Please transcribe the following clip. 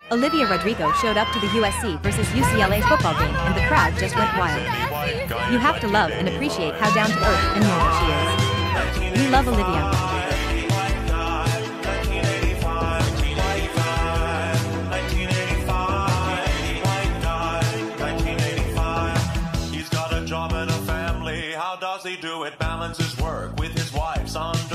Olivia Rodrigo showed up to the USC versus UCLA football game and the crowd just went wild. You have to love and appreciate how down to earth and normal she is. We love Olivia. Job and a family, how does he do it? Balances work with his wife, son.